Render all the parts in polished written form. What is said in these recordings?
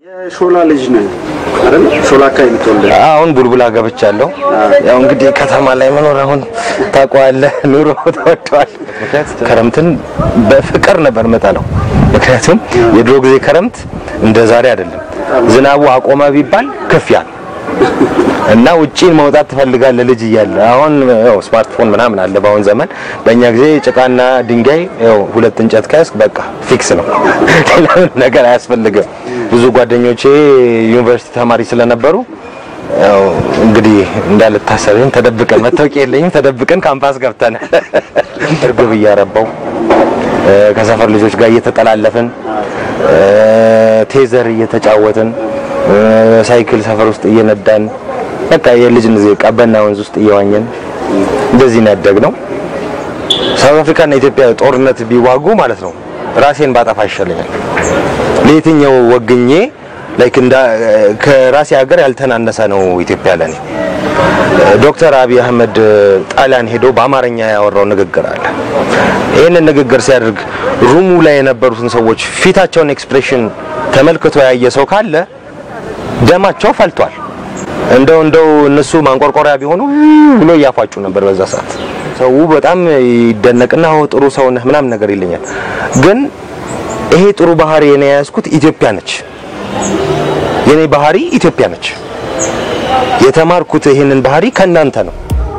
የሾላ ልጅ ነህ አይደል? ሾላ ካይን ተወልደ አሁን ቡልቡላ ገብቻለሁ። ያው እንግዲህ ከተማ ላይ መኖር አሁን ታውቀዋለህ፣ ኑሮ ተወዷል። ክረምትን በፍቅር ነበር መጣለው። ምክንያቱም የድሮ ጊዜ ክረምት እንደ ዛሬ አይደለም። ዝናቡ አቆመ ቢባል ከፍያል እና ውጪን መውጣት ትፈልጋለህ ልጅ እያለ። አሁን ያው ስማርትፎን ምናምን አለ በአሁን ዘመን። በእኛ ጊዜ ጭቃና ድንጋይ ያው ሁለት እንጨት ካስክ በቃ ፊክስ ነው። ነገር አያስፈልግም። ብዙ ጓደኞቼ ዩኒቨርሲቲ ተማሪ ስለነበሩ ያው እንግዲህ እንዳልታሰብን ተደብቀን መታወቂያ የለኝም ተደብቀን ካምፓስ ገብተን እርግብ እያረባው ከሰፈር ልጆች ጋር እየተጠላለፈን ቴዘር እየተጫወትን ሳይክል ሰፈር ውስጥ እየነዳን በቃ የልጅን ጊዜ ቀበና ወንዝ ውስጥ እየዋኘን እንደዚህ ነው ያደግነው። ሳውዝ አፍሪካ እና ኢትዮጵያ ጦርነት ቢዋጉ ማለት ነው ራሴን ባጠፋ ይሻለኛል። ለየትኛው ወግኜ ላይክ እንዳ ከራሴ ሀገር ያልተናነሰ ነው ኢትዮጵያ ለኔ። ዶክተር አብይ አህመድ ጣሊያን ሄዶ በአማርኛ ያወራው ንግግር አለ። ይሄንን ንግግር ሲያደርግ ሩሙ ላይ የነበሩትን ሰዎች ፊታቸውን ኤክስፕሬሽን ተመልክቶ ያየ ሰው ካለ ደማቸው ፈልቷል። እንደው እነሱ ማንቆርቆሪያ ቢሆኑ ብሎ ያፋጩ ነበር በዛ ሰዓት። ሰው በጣም ይደነቅና ጥሩ ሰው ነህ ምናምን ነገር ይለኛል። ግን ይሄ ጥሩ ባህሪ የኔ ያስኩት ኢትዮጵያ ነች። የኔ ባህሪ ኢትዮጵያ ነች። የተማርኩት ይሄንን ባህሪ ከናንተ ነው።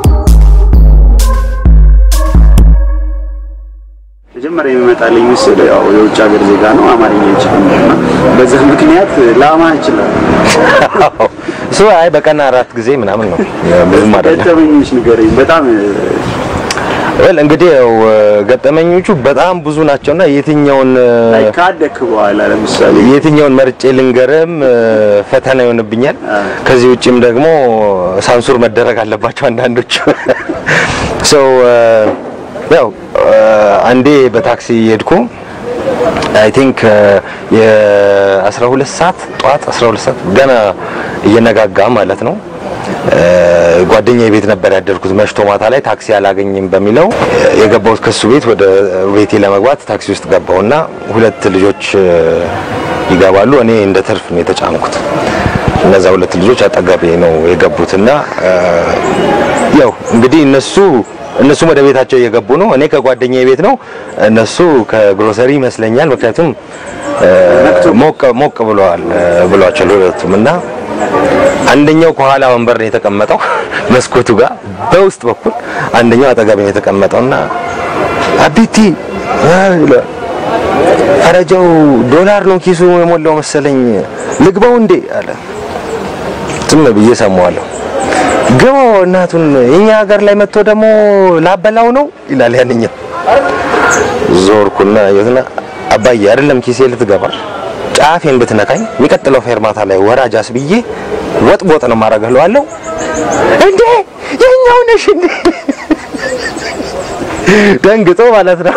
መጀመሪያ የሚመጣልኝ ምስል ያው የውጭ ሀገር ዜጋ ነው፣ አማርኛ ይችላልና በዛ ምክንያት ላማ ይችላል። አይ በቀን 4 ጊዜ ምናምን ነው ብዙ ማለት ነው። ገጠመኞች ንገረኝ በጣም እንግዲህ ያው ገጠመኞቹ በጣም ብዙ ናቸውና የትኛውን ካደክ በኋላ ለምሳሌ የትኛውን መርጬ ልንገርም ፈተና ይሆንብኛል። ከዚህ ውጪም ደግሞ ሳንሱር መደረግ አለባቸው አንዳንዶች። ያው አንዴ በታክሲ ሄድኩ አይ ቲንክ የ12 ሰዓት ጧት 12 ሰዓት ገና እየነጋጋ ማለት ነው። ጓደኛዬ ቤት ነበር ያደርኩት። መሽቶ ማታ ላይ ታክሲ አላገኝም በሚለው የገባሁት ከሱ ቤት ወደ ቤቴ ለመግባት ታክሲ ውስጥ ገባውና ሁለት ልጆች ይገባሉ። እኔ እንደ ትርፍ ነው የተጫንኩት። እነዛ ሁለት ልጆች አጠገቤ ነው የገቡትና ያው እንግዲህ እነሱ ወደ ቤታቸው እየገቡ ነው። እኔ ከጓደኛዬ ቤት ነው፣ እነሱ ከግሮሰሪ ይመስለኛል። ምክንያቱም ሞቅ ብሏቸው ሁለቱምና አንደኛው ከኋላ ወንበር ነው የተቀመጠው መስኮቱ ጋር በውስጥ በኩል፣ አንደኛው አጠገቤ ነው የተቀመጠውና አቢቲ ፈረጃው ዶላር ነው ኪሱ የሞላው መሰለኝ ልግባው እንዴ አለ። ዝም ብዬ ሰማዋለሁ። ገው እናቱን የኛ ሀገር ላይ መጥቶ ደግሞ ላበላው ነው ይላል ያንኛው። ዞርኩና የትና አባዬ አይደለም ኪሴ ልትገባ ጫፌን ብትነካኝ የሚቀጥለው ፌርማታ ላይ ወራጃስ ብዬ ወጥ ነው ማረጋለሁ እንዴ የኛው ነሽ እንዴ ደንግጦ ማለት ነው።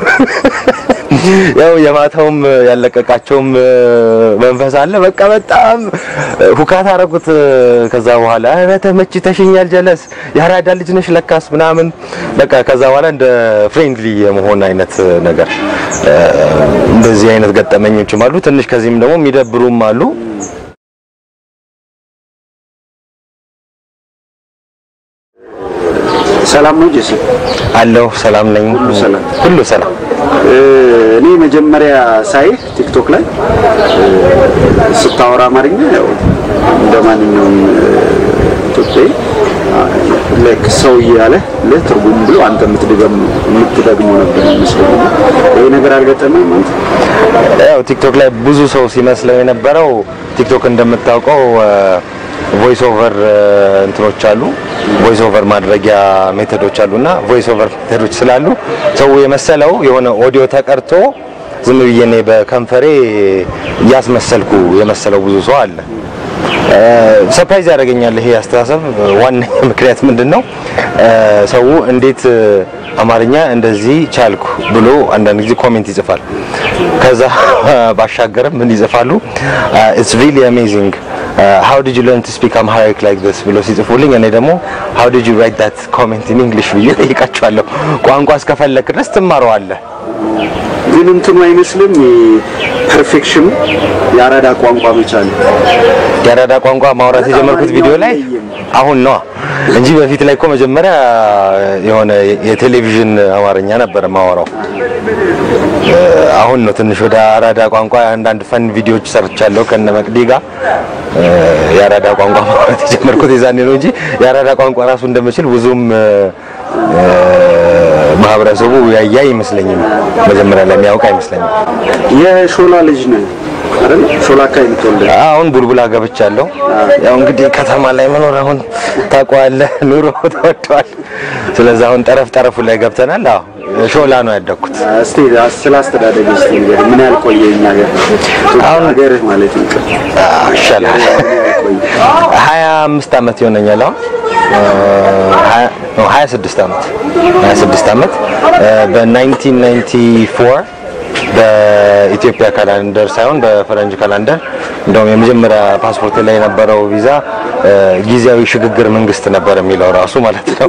ያው የማታውም ያለቀቃቸውም መንፈስ አለ። በቃ በጣም ሁካታ አረጉት። ከዛ በኋላ ተመችተሽኛል ጀለስ ያራዳ ልጅ ነሽ ለካስ ምናምን በቃ ከዛ በኋላ እንደ ፍሬንድሊ የመሆን አይነት ነገር እንደዚህ አይነት ገጠመኞችም አሉ። ትንሽ ከዚህም ደግሞ የሚደብሩም አሉ። ሰላም ነው ጄሲ? አለው ሰላም ነኝ። ሁሉ ሰላም። እኔ መጀመሪያ ሳይ ቲክቶክ ላይ ስታወራ አማርኛ ያው እንደማንኛውም ኢትዮጵያዊ ላይክ ሰው እያለ ለትርጉም ብሎ አንተ የምትደግመው ነበር መስሎኝ። ይሄ ነገር አልገጠመም ማለት ያው ቲክቶክ ላይ ብዙ ሰው ሲመስለው የነበረው ቲክቶክ እንደምታውቀው ቮይስ ኦቨር እንትኖች አሉ፣ ቮይስ ኦቨር ማድረጊያ ሜተዶች አሉና ቮይስ ኦቨር ሜተዶች ስላሉ ሰው የመሰለው የሆነ ኦዲዮ ተቀርቶ ዝም ብዬ እኔ በከንፈሬ ያስመሰልኩ የመሰለው ብዙ ሰው አለ። ሰርፕራይዝ ያደርገኛል ይሄ አስተሳሰብ። ዋናው ምክንያት ምንድነው? ሰው እንዴት አማርኛ እንደዚህ ቻልኩ ብሎ አንዳንድ ጊዜ ኮሜንት ይጽፋል። ከዛ ባሻገርም ምን ይጽፋሉ? it's really amazing how did you learn to speak Amharic like this ብሎ ሲጽፉልኝ እኔ ደግሞ how did you write that comment in English ብዬ ጠይቃቸዋለሁ። ቋንቋ እስከፈለክ ድረስ ትማረዋለህ ግን እንትኑ አይመስልም ፐርፌክሽን ያራዳ ቋንቋ መቻል ያራዳ ቋንቋ ማውራት የጀመርኩት ቪዲዮ ላይ አሁን ነው እንጂ በፊት ላይ እኮ መጀመሪያ የሆነ የቴሌቪዥን አማርኛ ነበር ማወራው አሁን ነው ትንሽ ወደ አራዳ ቋንቋ አንዳንድ ፈን ቪዲዮዎች ሰርቻለሁ ከነ መቅዲ ጋር ያራዳ ቋንቋ ማውራት የጀመርኩት የዛኔ ነው እንጂ ያራዳ ቋንቋ ራሱ እንደምችል ብዙም ማህበረሰቡ ያያይ ይመስለኛል መጀመሪያ ላይ የሚያውቅ አይመስለኝም የሾላ ልጅ ነው አይደል ሾላ ካይ ልትወልድ አሁን ቡልቡላ ገብቻለሁ ያው እንግዲህ ከተማ ላይ መኖር አሁን ታቋለህ ኑሮ ተወዷል ስለዚህ አሁን ጠረፉ ላይ ገብተናል አዎ ሾላ ነው ያደኩት እስቲ ስላስተዳደግ እስቲ ምን ያህል ቆየኛ አሁን ሀገር ማለት ነው ይሻላል 25 አመት ይሆነኛል አሁን 26 አመት በ1994 በኢትዮጵያ ካላንደር ሳይሆን በፈረንጅ ካላንደር እንደውም የመጀመሪያ ፓስፖርት ላይ የነበረው ቪዛ ጊዜያዊ ሽግግር መንግስት ነበር የሚለው ራሱ ማለት ነው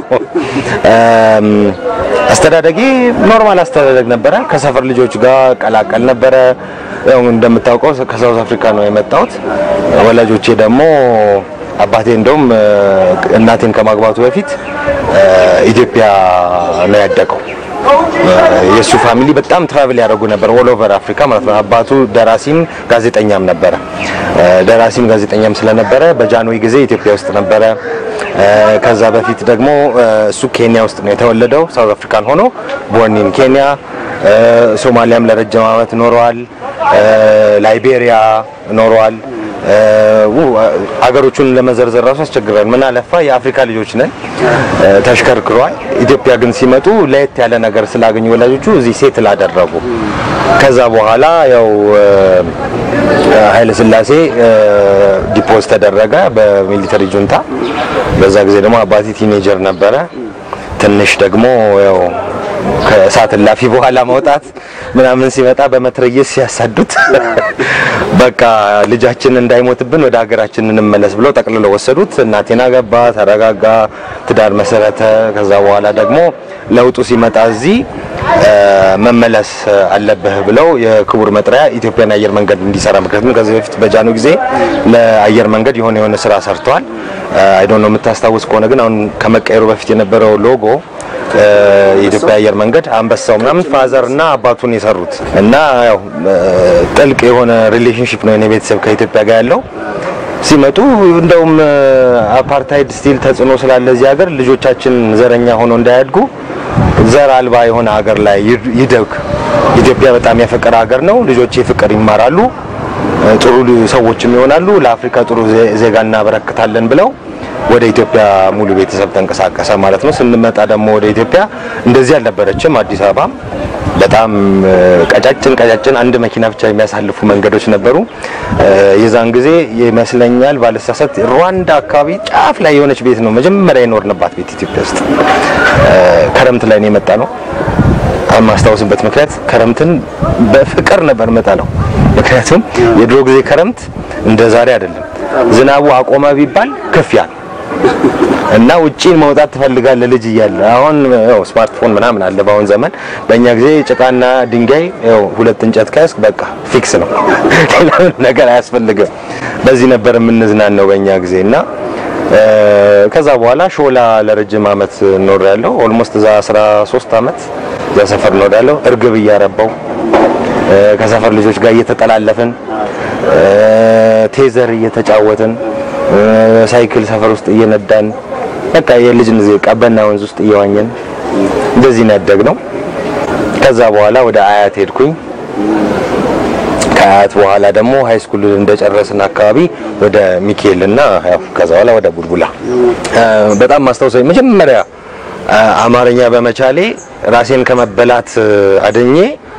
አስተዳደጊ ኖርማል አስተዳደግ ነበረ ከሰፈር ልጆች ጋር ቀላቀል ነበረ ያው እንደምታውቀው ከሳውዝ አፍሪካ ነው የመጣሁት ወላጆቼ ደግሞ አባቴ እንደውም እናቴን ከማግባቱ በፊት ኢትዮጵያ ነው ያደገው የሱ ፋሚሊ በጣም ትራቨል ያደርጉ ነበር ኦል ኦቨር አፍሪካ ማለት ነው አባቱ ደራሲም ጋዜጠኛም ነበረ ደራሲም ጋዜጠኛም ስለነበረ በጃንሆይ ጊዜ ኢትዮጵያ ውስጥ ነበረ ከዛ በፊት ደግሞ እሱ ኬንያ ውስጥ ነው የተወለደው ሳውዝ አፍሪካን ሆኖ ቦርኒን ኬንያ ሶማሊያም ለረጅም ዓመት ኖሯል ላይቤሪያ ኖሯል አገሮቹን ለመዘርዘር ራሱ አስቸግረን ምን አለፋ የአፍሪካ ልጆች ነን ተሽከርክሯል ኢትዮጵያ ግን ሲመጡ ለየት ያለ ነገር ስላገኙ ወላጆቹ እዚህ ሴትል አደረጉ ከዛ በኋላ ያው ኃይለ ሥላሴ ዲፖዝ ተደረገ በሚሊተሪ ጁንታ በዛ ጊዜ ደግሞ አባቴ ቲኔጀር ነበረ ትንሽ ደግሞ ያው ከእሳት ላፊ በኋላ መውጣት ምናምን ሲመጣ በመትረየስ ሲያሳዱት በቃ ልጃችን እንዳይሞትብን ወደ ሀገራችን እንመለስ ብለው ጠቅልለው ወሰዱት እናቴና ገባ ተረጋጋ ትዳር መሰረተ ከዛ በኋላ ደግሞ ለውጡ ሲመጣ እዚህ መመለስ አለበት ብለው የክቡር መጥሪያ ኢትዮጵያን አየር መንገድ እንዲሰራ ምክንያቱም ከዚህ በፊት በጃኑ ጊዜ ለአየር መንገድ የሆነ ስራ ሰርተዋል አይ ዶንት ኖ የምታስታውስ ከሆነ ግን አሁን ከመቀየሩ በፊት የነበረው ሎጎ የኢትዮጵያ አየር መንገድ አንበሳው ምናምን ፋዘርና አባቱን የሰሩት እና ያው ጥልቅ የሆነ ሪሌሽንሺፕ ነው የኔ ቤተሰብ ከኢትዮጵያ ጋር ያለው ሲመጡ እንደውም አፓርታይድ ስቲል ተጽዕኖ ስላለ እዚህ ሀገር ልጆቻችን ዘረኛ ሆኖ እንዳያድጉ ዘር አልባ የሆነ ሀገር ላይ ይደግ ኢትዮጵያ በጣም ያፈቀረ ሀገር ነው ልጆቼ ፍቅር ይማራሉ ጥሩ ሰዎችም ይሆናሉ ለአፍሪካ ጥሩ ዜጋና በረከታለን ብለው ወደ ኢትዮጵያ ሙሉ ቤተሰብ ተንቀሳቀሰ ማለት ነው ስንመጣ ደግሞ ወደ ኢትዮጵያ እንደዚህ አልነበረችም አዲስ አበባ በጣም ቀጫጭን አንድ መኪና ብቻ የሚያሳልፉ መንገዶች ነበሩ የዛን ጊዜ ይመስለኛል ባለሳሳት ሩዋንዳ አካባቢ ጫፍ ላይ የሆነች ቤት ነው መጀመሪያ የኖርንባት ቤት ኢትዮጵያ ውስጥ ከረምት ላይ ነው የመጣ ነው ማስታወስበት ምክንያት ከረምትን በፍቅር ነበር መጣለው ምክንያቱም የድሮ ጊዜ ከረምት እንደ ዛሬ አይደለም ዝናቡ አቆመ ቢባል ከፍያ እና ውጪን መውጣት ትፈልጋለህ ልጅ እያለ አሁን ያው ስማርትፎን ምናምን አለ ባሁን ዘመን በእኛ ጊዜ ጭቃና ድንጋይ ያው ሁለት እንጨት ካስክ በቃ ፊክስ ነው ሌላ ነገር አያስፈልግም በዚህ ነበር የምንዝናናው በእኛ ጊዜና ከዛ በኋላ ሾላ ለረጅም አመት ኖር ያለው ኦልሞስት እዛ 13 አመት እዛ ሰፈር ኖር ያለው እርግብ እያረባው ከሰፈር ልጆች ጋር እየተጠላለፈን ቴዘር እየተጫወትን ሳይክል ሰፈር ውስጥ እየነዳን በቃ የልጅን ጊዜ ቀበና ወንዝ ውስጥ እየዋኘን እንደዚህ ነው ያደግነው ከዛ በኋላ ወደ አያት ሄድኩኝ ከአያት በኋላ ደግሞ ሃይ ስኩል እንደጨረስን አካባቢ ወደ ሚካኤልና ያው ከዛ በኋላ ወደ ቡልቡላ በጣም ማስተዋወሰኝ መጀመሪያ አማርኛ በመቻሌ ራሴን ከመበላት አደኜ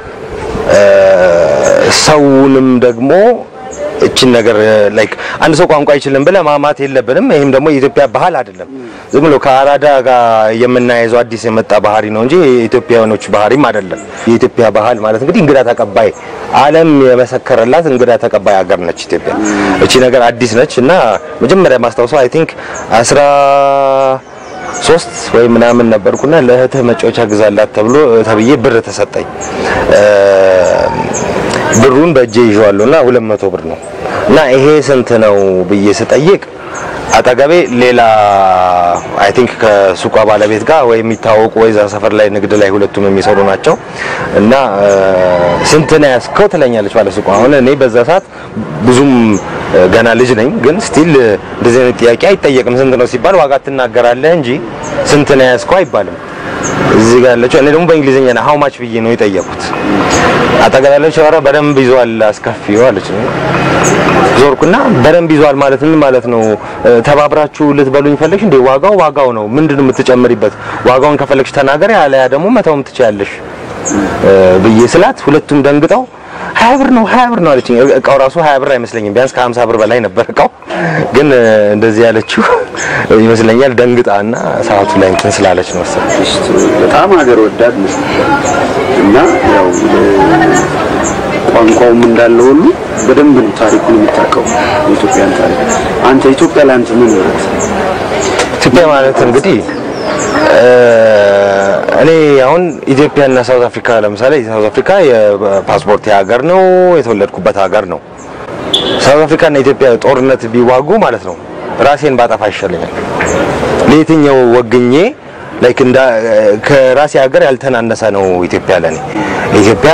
ሰውንም ደግሞ እቺን ነገር ላይክ አንድ ሰው ቋንቋ አይችልም ብለ ማማት የለብንም ይሄም ደግሞ የኢትዮጵያ ባህል አይደለም ዝም ብሎ ከአራዳ ጋር የምናይዘው አዲስ የመጣ ባህሪ ነው እንጂ የኢትዮጵያኖች ባህሪም አይደለም የኢትዮጵያ ባህል ማለት እንግዲህ እንግዳ ተቀባይ ዓለም የመሰከረላት እንግዳ ተቀባይ ሀገር ነች ኢትዮጵያ እቺ ነገር አዲስ ነች እና መጀመሪያ ማስተዋወሰው አይ ቲንክ 3 ወይ ምናምን ነበርኩና ለእህትህ መጫወቻ ግዛላት ተብዬ ብር ተሰጠኝ። ብሩን በእጄ ይዤዋለሁና 200 ብር ነው እና ይሄ ስንት ነው ብዬ ስጠይቅ አጠገቤ ሌላ አይ ቲንክ ከሱቋ ባለቤት ጋር ወይ የሚታወቁ ወይ እዛ ሰፈር ላይ ንግድ ላይ ሁለቱም የሚሰሩ ናቸው እና ስንት ነው ያስከው ትለኛለች ባለ ሱቋ። አሁን እኔ በዛ ሰዓት ብዙም ገና ልጅ ነኝ፣ ግን ስቲል እንደዚህ አይነት ጥያቄ አይጠየቅም። ስንት ነው ሲባል ዋጋ ትናገራለህ እንጂ ስንት ነው ያስከው አይባልም። እዚህ ጋር ያለችው እኔ ደግሞ በእንግሊዝኛ ነው how much ብዬ ነው የጠየቁት። አጠገብ ያለችው ኧረ በደንብ ይዟል አስከፊው አለች። ዞርኩና በደንብ ይዟል ማለት ምን ማለት ነው? ተባብራችሁ ልትበሉኝ ፈለግሽ እንዴ? ዋጋው ነው። ምንድነው የምትጨምሪበት? ዋጋውን ከፈለግሽ ተናገሪ፣ አለያ ደግሞ መተውም ትችያለሽ ብዬ ስላት ሁለቱም ደንግጠው 20 ብር ነው አለችኝ። እቃው ራሱ 20 ብር አይመስለኝም፣ ቢያንስ ከ50 ብር በላይ ነበር እቃው። ግን እንደዚህ ያለችው ይመስለኛል ደንግጣና ሰዓቱ ላይ እንትን ስላለች ነው መሰለኝ። በጣም ሀገር ወዳድ ነው እና ያው ቋንቋውም እንዳለ ሁሉ በደንብ ታሪኩን የምታውቀው የኢትዮጵያን ታሪክ። አንተ ኢትዮጵያ ላንተ ምን ማለት? ኢትዮጵያ ማለት እንግዲህ እኔ አሁን ኢትዮጵያና ሳውዝ አፍሪካ ለምሳሌ ሳውዝ አፍሪካ የፓስፖርት ሀገር ነው፣ የተወለድኩበት ሀገር ነው። ሳውዝ አፍሪካና ኢትዮጵያ ጦርነት ቢዋጉ ማለት ነው ራሴን ባጠፋ ይሻለኛል። ለየትኛው ወግኜ ላይክ እንዳ ከራሴ ሀገር ያልተናነሰ ነው ኢትዮጵያ ለኔ። ኢትዮጵያ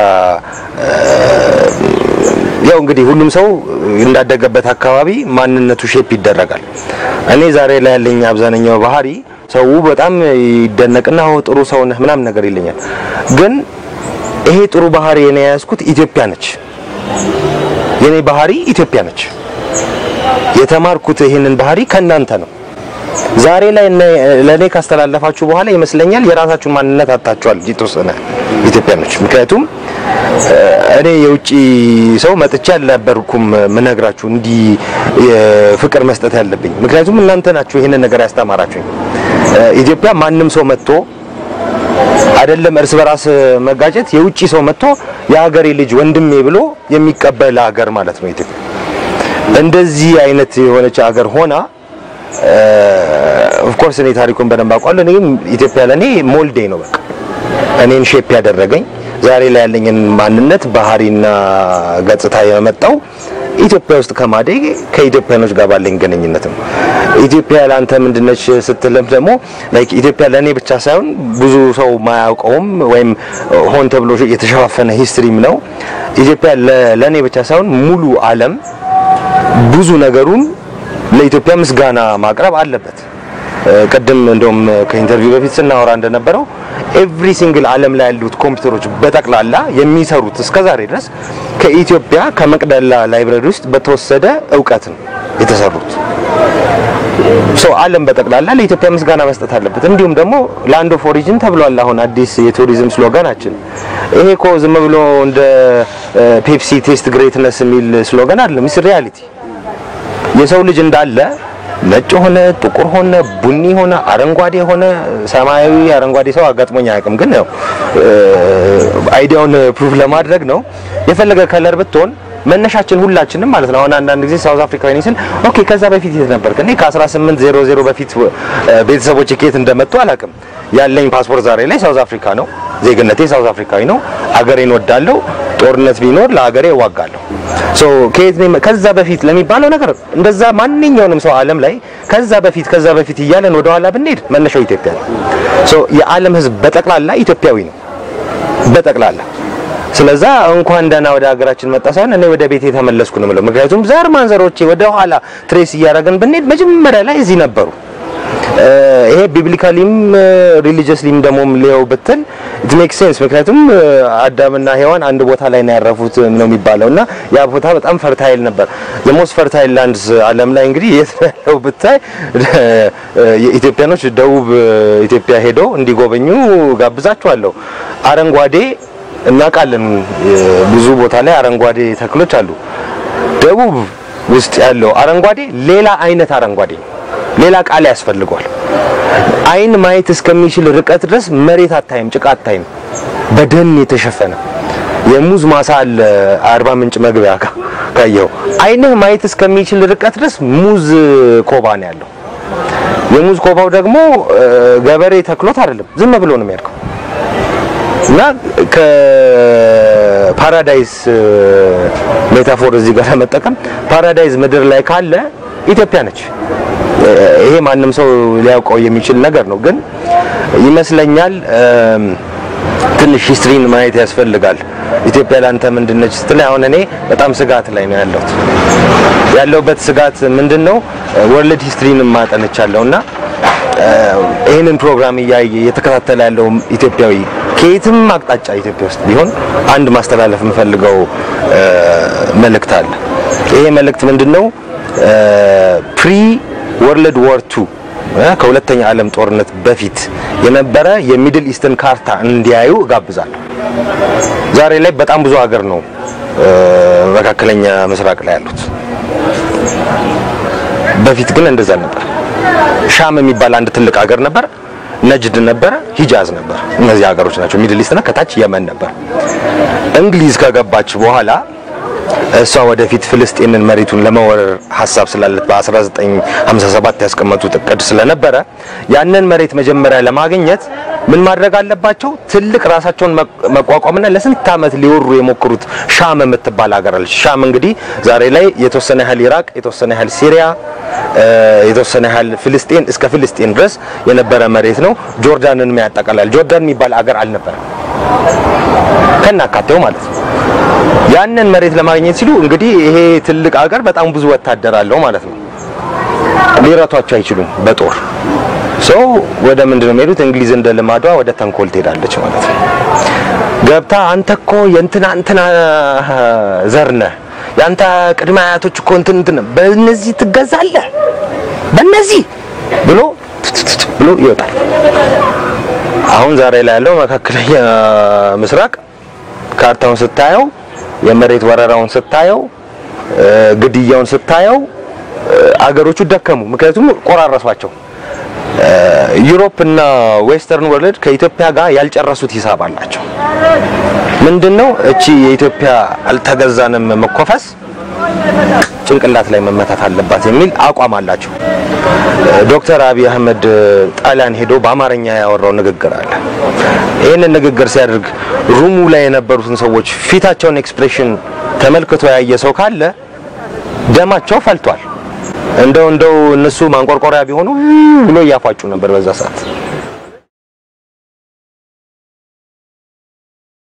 ያው እንግዲህ ሁሉም ሰው እንዳደገበት አካባቢ ማንነቱ ሼፕ ይደረጋል። እኔ ዛሬ ላይ ያለኝ አብዛኛው ባህሪ ሰው በጣም ይደነቅና ጥሩ ሰው ነህ ምናምን ነገር ይለኛል። ግን ይሄ ጥሩ ባህሪ የኔ ያስኩት ኢትዮጵያ ነች። የኔ ባህሪ ኢትዮጵያ ነች። የተማርኩት ይሄንን ባህሪ ከናንተ ነው። ዛሬ ላይ ለኔ ካስተላለፋችሁ በኋላ ይመስለኛል የራሳችሁን ማንነት አጣጣችኋል የተወሰነ ኢትዮጵያኖች። ምክንያቱም እኔ የውጪ ሰው መጥቻ አልነበርኩም ምነግራችሁ እንዲ ፍቅር መስጠት ያለብኝ። ምክንያቱም እናንተ ናችሁ ይሄንን ነገር ያስተማራችሁኝ። ኢትዮጵያ ማንንም ሰው መጥቶ አይደለም እርስ በራስ መጋጨት፣ የውጪ ሰው መጥቶ የሀገሬ ልጅ ወንድሜ ብሎ የሚቀበል ሀገር ማለት ነው ኢትዮጵያ። እንደዚህ አይነት የሆነች ሀገር ሆና ኦፍ ኮርስ እኔ ታሪኩን በደንብ አውቃለሁ። እኔም ኢትዮጵያ ለኔ ሞልዴ ነው በቃ እኔን ሼፕ ያደረገኝ። ዛሬ ላይ ያለኝን ማንነት ባህሪና ገጽታ የመጣው ኢትዮጵያ ውስጥ ከማደግ ከኢትዮጵያኖች ጋር ባለኝ ግንኙነት ነው። ኢትዮጵያ ላንተ ምንድነች ስትልም ደግሞ ላይክ ኢትዮጵያ ለኔ ብቻ ሳይሆን ብዙ ሰው ማያውቀውም ወይም ሆን ተብሎ የተሸፋፈነ ሂስትሪም ነው። ኢትዮጵያ ለኔ ብቻ ሳይሆን ሙሉ ዓለም ብዙ ነገሩን ለኢትዮጵያ ምስጋና ማቅረብ አለበት። ቀደም እንደውም ከኢንተርቪው በፊት ስናወራ እንደነበረው ኤቭሪ ሲንግል ዓለም ላይ ያሉት ኮምፒውተሮች በጠቅላላ የሚሰሩት እስከዛሬ ድረስ ከኢትዮጵያ ከመቅደላ ላይብራሪ ውስጥ በተወሰደ ዕውቀት ነው የተሰሩት። ዓለም በጠቅላላ ለኢትዮጵያ ምስጋና መስጠት አለበት። እንዲሁም ደግሞ ላንድ ኦፍ ኦሪጂን ተብሏል። አሁን አዲስ የቱሪዝም ስሎጋናችን ይሄ እኮ ዝም ብሎ እንደ ፔፕሲ ቴስት ግሬትነስ የሚል ስሎጋን አይደለም። ኢትስ ሪያሊቲ። የሰው ልጅ እንዳለ ነጭ ሆነ ጥቁር ሆነ ቡኒ ሆነ አረንጓዴ ሆነ ሰማያዊ አረንጓዴ ሰው አጋጥሞኝ አያውቅም። ግን ያው አይዲያውን ፕሩፍ ለማድረግ ነው። የፈለገ ከለር ብትሆን መነሻችን ሁላችንም ማለት ነው። አሁን አንዳንድ ጊዜ ሳውዝ አፍሪካዊ ነኝ ስል ኦኬ ከዛ በፊት የት ነበርክ? እኔ ከ1800 በፊት ቤተሰቦቼ ከየት እንደመጡ አላውቅም። ያለኝ ፓስፖርት ዛሬ ላይ ሳውዝ አፍሪካ ነው። ዜግነቴ ሳውዝ አፍሪካዊ ነው። አገሬን ወዳለሁ። ጦርነት ቢኖር ለሀገሬ እዋጋለሁ። ከየት ነው ከዛ በፊት ለሚባለው ነገር እንደዛ ማንኛውንም ሰው ዓለም ላይ ከዛ በፊት እያለን ወደ ኋላ ብንሄድ መነሻው ኢትዮጵያ ነው። የዓለም ሕዝብ በጠቅላላ ኢትዮጵያዊ ነው በጠቅላላ። ስለዛ እንኳን ደህና ወደ ሀገራችን መጣ ሳይሆን እኔ ወደ ቤቴ ተመለስኩ ነው ማለት። ምክንያቱም ዘር ማንዘሮቼ ወደ ኋላ ትሬስ እያደረግን ብንሄድ መጀመሪያ ላይ እዚህ ነበሩ። ይሄ ቢብሊካሊም ሪሊጂየስሊም ደሞም ሊያው በተል it makes sense። ምክንያቱም አዳምና ሔዋን አንድ ቦታ ላይ ነው ያረፉት ነው የሚባለውና ያ ቦታ በጣም ፈርታይል ነበር። the most fertile lands ዓለም ላይ እንግዲህ የት ነው ብታይ የኢትዮጵያኖች ደቡብ ኢትዮጵያ ሄደው እንዲጎበኙ ጋብዛቸዋለሁ። አረንጓዴ እናውቃለን። ብዙ ቦታ ላይ አረንጓዴ ተክሎች አሉ። ደቡብ ውስጥ ያለው አረንጓዴ ሌላ አይነት አረንጓዴ ሌላ ቃል ያስፈልጋል። አይን ማየት እስከሚችል ርቀት ድረስ መሬት አታይም፣ ጭቃ አታይም፣ በደን የተሸፈነ የሙዝ ማሳ አለ። አርባ ምንጭ መግቢያ ካየው አይንህ ማየት እስከሚችል ርቀት ድረስ ሙዝ ኮባ ነው ያለው። የሙዝ ኮባው ደግሞ ገበሬ ተክሎት አይደለም ዝም ብሎ ነው የሚያድገው እና ከፓራዳይስ ሜታፎር እዚህ ጋር ለመጠቀም ፓራዳይስ ምድር ላይ ካለ ኢትዮጵያ ነች ይሄ ማንንም ሰው ሊያውቀው የሚችል ነገር ነው ግን ይመስለኛል ትንሽ ሂስትሪን ማየት ያስፈልጋል ኢትዮጵያ ላንተ ምንድነች ስትል አሁን እኔ በጣም ስጋት ላይ ነው ያለውበት ስጋት ምንድነው ወርልድ ሂስትሪን ማጠነቻለውና ይሄንን ፕሮግራም እየተከታተለ ያለው ኢትዮጵያዊ ከየትም አቅጣጫ ኢትዮጵያ ውስጥ ቢሆን አንድ ማስተላለፍ የምፈልገው መልእክት አለ ይሄ መልእክት ምንድነው ፕሪ ወርልድ ዋር 2 ከሁለተኛ ዓለም ጦርነት በፊት የነበረ የሚድል ኢስተርን ካርታ እንዲያዩ ጋብዛለሁ ዛሬ ላይ በጣም ብዙ ሀገር ነው መካከለኛ ምስራቅ ላይ ያሉት በፊት ግን እንደዛ ነበር ሻም የሚባል አንድ ትልቅ ሀገር ነበር ነጅድ ነበር ሂጃዝ ነበር እነዚህ ሀገሮች ናቸው ሚድል ኢስትና ከታች የመን ነበር እንግሊዝ ከገባች በኋላ እሷ ወደፊት ፍልስጤምን መሬቱን ለመወረር ሐሳብ ስላለት በ1957 ያስቀመጡት እቅድ ስለነበረ ያንን መሬት መጀመሪያ ለማግኘት ምን ማድረግ አለባቸው ትልቅ ራሳቸውን መቋቋምና ለስንት ዓመት ሊወሩ የሞከሩት ሻም የምትባል ሀገር አለች ሻም እንግዲህ ዛሬ ላይ የተወሰነ ያህል ኢራቅ የተወሰነ ያህል ሲሪያ የተወሰነ ያህል ፍልስጤን እስከ ፍልስጤን ድረስ የነበረ መሬት ነው ጆርዳንን የሚያጠቃልላል ጆርዳን የሚባል ሀገር አልነበረም ከናካቴው ማለት ነው ያንን መሬት ለማግኘት ሲሉ እንግዲህ ይሄ ትልቅ ሀገር በጣም ብዙ ወታደር አለው ማለት ነው ሊረቷቸው አይችሉም በጦር ሰው ወደ ምንድነው የሚሄዱት እንግሊዝ እንደ ልማዷ ወደ ተንኮል ትሄዳለች ማለት ነው ገብታ አንተኮ የእንትና ዘርነ ያንተ ቅድመ አያቶች እኮ እንትን በእነዚህ ትገዛለህ በእነዚህ ብሎ ይወጣል አሁን ዛሬ ላይ ያለው መካከለኛ ምስራቅ ካርታውን ስታየው የመሬት ወረራውን ስታየው ግድያውን ስታየው አገሮቹ ደከሙ ምክንያቱም ቆራረሷቸው ዩሮፕ እና ዌስተርን ወርልድ ከኢትዮጵያ ጋር ያልጨረሱት ሂሳብ አላቸው ምንድነው እቺ የኢትዮጵያ አልተገዛንም መኮፈስ ጭንቅላት ላይ መመታት አለባት የሚል አቋም አላቸው ዶክተር አብይ አህመድ ጣሊያን ሄዶ በአማርኛ ያወራው ንግግር አለ ይሄንን ንግግር ሲያደርግ ሩሙ ላይ የነበሩትን ሰዎች ፊታቸውን ኤክስፕሬሽን ተመልክቶ ያየ ሰው ካለ ደማቸው ፈልቷል እንደው እነሱ ማንቆርቆሪያ ቢሆኑ ብሎ ያፋጩ ነበር በዛ ሰዓት